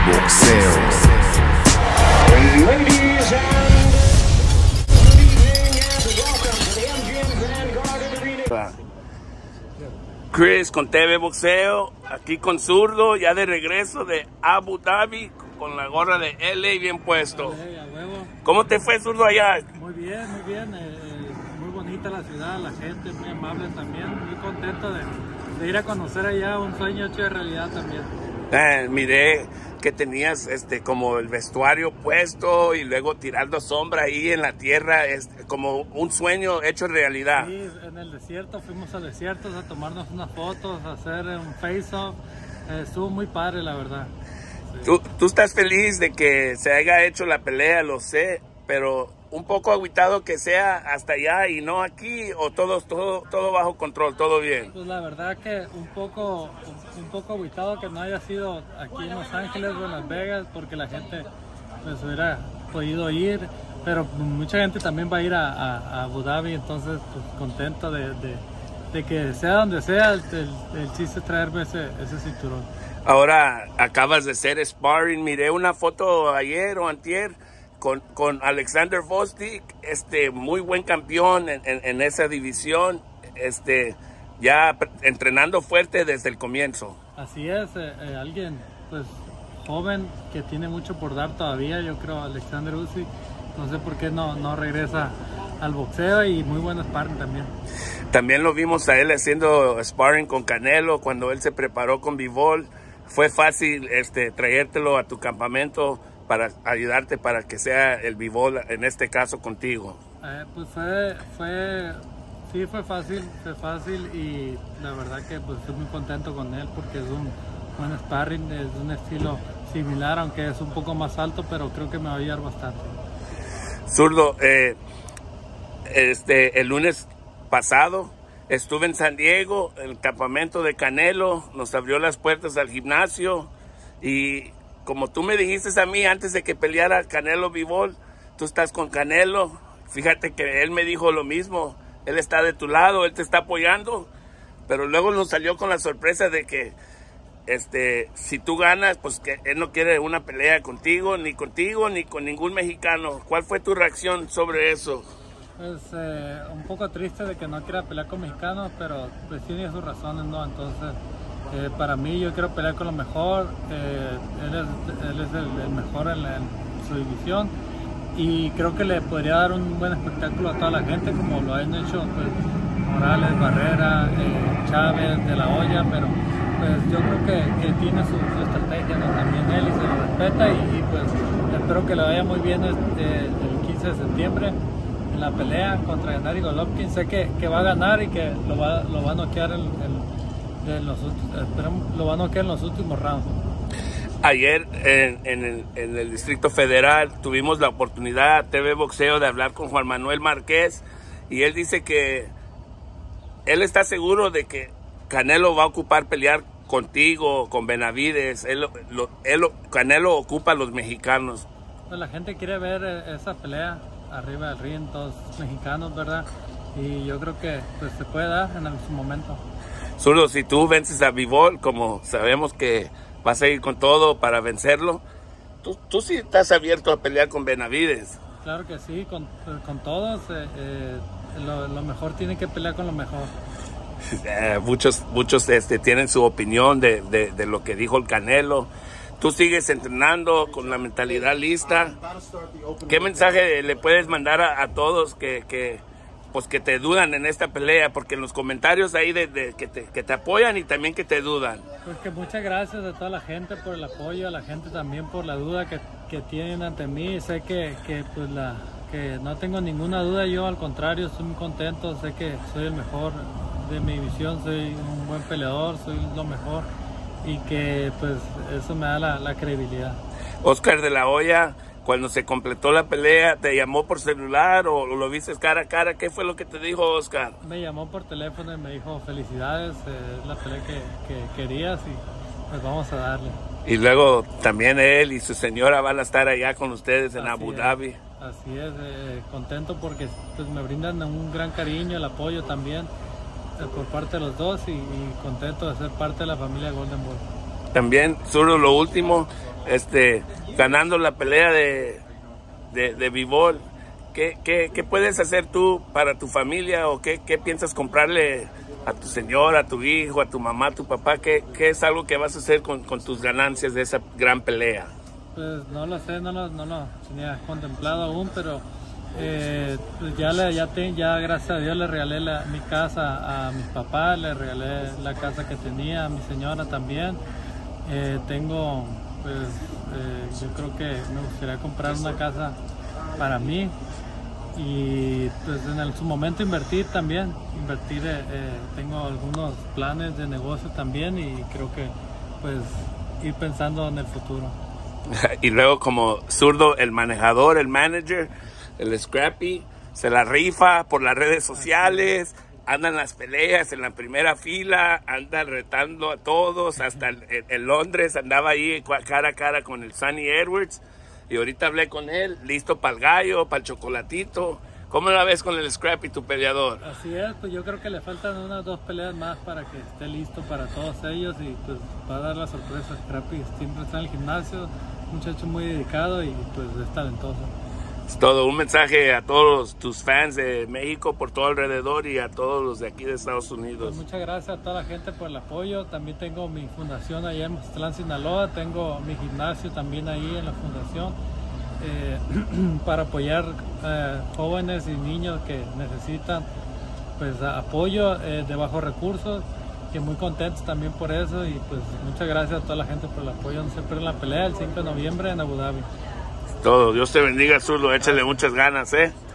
Boxeo. Ladies and good evening and welcome to the MGM Grand Garden Arena. Chris con TV Boxeo, aquí con Zurdo, ya de regreso de Abu Dhabi, con la gorra de LA bien puesto. ¿Cómo te fue, Zurdo, allá? Muy bien, muy bien. Muy bonita la ciudad, la gente muy amable también. Muy contento de ir a conocer allá, un sueño hecho de realidad también. Miré que tenías como el vestuario puesto y luego tirando sombra ahí en la tierra, como un sueño hecho realidad. Sí, en el desierto, fuimos al desierto a tomarnos unas fotos, a hacer un face-off. Estuvo muy padre, la verdad. Sí. Tú estás feliz de que se haya hecho la pelea, lo sé, pero un poco agüitado que sea hasta allá y no aquí, o todo bajo control, todo bien. Pues la verdad que un poco agüitado que no haya sido aquí en Los Ángeles o en Las Vegas, porque la gente pues hubiera podido ir, pero mucha gente también va a ir a Abu Dhabi, entonces pues contento de que sea donde sea, el chiste es traerme ese cinturón. Ahora acabas de ser sparring, miré una foto ayer o antier con Alexander Vostik, muy buen campeón en esa división, ya entrenando fuerte desde el comienzo. Así es, alguien pues joven que tiene mucho por dar todavía, yo creo, Alexander Usyk, no sé por qué no regresa al boxeo, y muy buen sparring también. También lo vimos a él haciendo sparring con Canelo cuando él se preparó con Bivol. Fue fácil traértelo a tu campamento para ayudarte para que sea el Bivol, en este caso contigo. Pues fue fácil, y la verdad que pues estoy muy contento con él porque es un buen sparring, es un estilo similar, aunque es un poco más alto, pero creo que me va a ayudar bastante. Zurdo, el lunes pasado estuve en San Diego, el campamento de Canelo, nos abrió las puertas al gimnasio, y como tú me dijiste a mí antes de que peleara Canelo Bivol, tú estás con Canelo. Fíjate que él me dijo lo mismo, él está de tu lado, él te está apoyando, pero luego nos salió con la sorpresa de que si tú ganas, pues que él no quiere una pelea contigo ni con ningún mexicano. ¿Cuál fue tu reacción sobre eso? Pues un poco triste de que no quiera pelear con mexicanos, pero pues tiene sus razones, ¿no? Entonces, para mí, yo quiero pelear con lo mejor. Él es el mejor en su división, y creo que le podría dar un buen espectáculo a toda la gente, como lo han hecho pues, Morales, Barrera, Chávez, De La Hoya, pero pues yo creo que tiene su estrategia, ¿no? También él, y se lo respeta, y pues espero que le vaya muy bien el 15 de septiembre en la pelea contra Gennady Golovkin. Sé que va a ganar y que lo va a noquear en los últimos rounds. Ayer en el Distrito Federal tuvimos la oportunidad, TV Boxeo, de hablar con Juan Manuel Márquez, y él dice que él está seguro de que Canelo va a ocupar pelear contigo, con Benavides. Canelo ocupa a los mexicanos. Pues la gente quiere ver esa pelea arriba del ring, todos mexicanos, ¿verdad? Y yo creo que pues se puede dar en su momento. Zurdo, si tú vences a Bivol, como sabemos que vas a ir con todo para vencerlo, tú sí estás abierto a pelear con Benavides. Claro que sí, con todos. Lo mejor tiene que pelear con lo mejor. Muchos tienen su opinión de lo que dijo el Canelo. Tú sigues entrenando con la mentalidad lista. ¿Qué mensaje le puedes mandar a todos que te dudan en esta pelea? Porque en los comentarios ahí que te apoyan y también que te dudan. Pues que muchas gracias a toda la gente por el apoyo, a la gente también por la duda que tienen ante mí. Sé que no tengo ninguna duda, yo al contrario estoy muy contento, sé que soy el mejor de mi división, soy un buen peleador, soy lo mejor, y que pues eso me da la credibilidad. Oscar de la Hoya, cuando se completó la pelea, ¿te llamó por celular o lo viste cara a cara? ¿Qué fue lo que te dijo Oscar? Me llamó por teléfono y me dijo felicidades, es la pelea que querías, y pues vamos a darle. Y luego también él y su señora van a estar allá con ustedes en Abu Dhabi. Así es, contento porque pues, me brindan un gran cariño, el apoyo también por parte de los dos, y contento de ser parte de la familia Golden Boy. También, Zurdo, lo último, ganando la pelea de Bivol. ¿Qué puedes hacer tú para tu familia o qué piensas comprarle a tu señora, a tu hijo, a tu mamá, a tu papá? ¿Qué es algo que vas a hacer con tus ganancias de esa gran pelea? Pues no lo sé, no lo tenía contemplado aún, pero pues ya gracias a Dios le regalé mi casa a mis papás, le regalé la casa que tenía a mi señora también. Tengo, pues yo creo que me gustaría comprar una casa para mí y pues en su momento invertir, tengo algunos planes de negocio también y creo que pues ir pensando en el futuro. Y luego como zurdo, el manejador, el manager, el Scrappy, se la rifa por las redes sociales, anda en las peleas en la primera fila, anda retando a todos, hasta en Londres andaba ahí cara a cara con el Sunny Edwards, y ahorita hablé con él, listo para el gallo, para el chocolatito. ¿Cómo la ves con el Scrappy, tu peleador? Así es, pues yo creo que le faltan unas 2 peleas más para que esté listo para todos ellos y pues va a dar la sorpresa. Scrappy siempre está en el gimnasio, muchacho muy dedicado y pues es talentoso. Es todo, un mensaje a todos tus fans de México por todo alrededor y a todos los de aquí de Estados Unidos. Pues muchas gracias a toda la gente por el apoyo. También tengo mi fundación allá en Mazatlán, Sinaloa, tengo mi gimnasio también ahí en la fundación. Para apoyar jóvenes y niños que necesitan pues apoyo de bajos recursos, que muy contentos también por eso y pues muchas gracias a toda la gente por el apoyo. No se pierdan la pelea el 5 de noviembre en Abu Dhabi. Todo, Dios te bendiga, zurdo, échale muchas ganas,